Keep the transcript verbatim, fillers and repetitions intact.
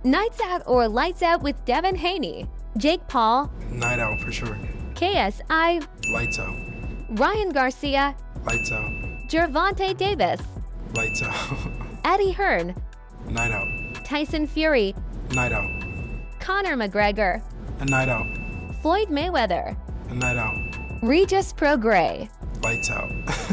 Nights Out or Lights Out with Devin Haney, Jake Paul, Night out for sure. K S I, Lights out. Ryan Garcia, Lights out. Gervonta Davis, Lights out. Eddie Hearn, Night out. Tyson Fury, Night out. Conor McGregor, A night out. Floyd Mayweather, A night out. Regis Prograis. Lights out.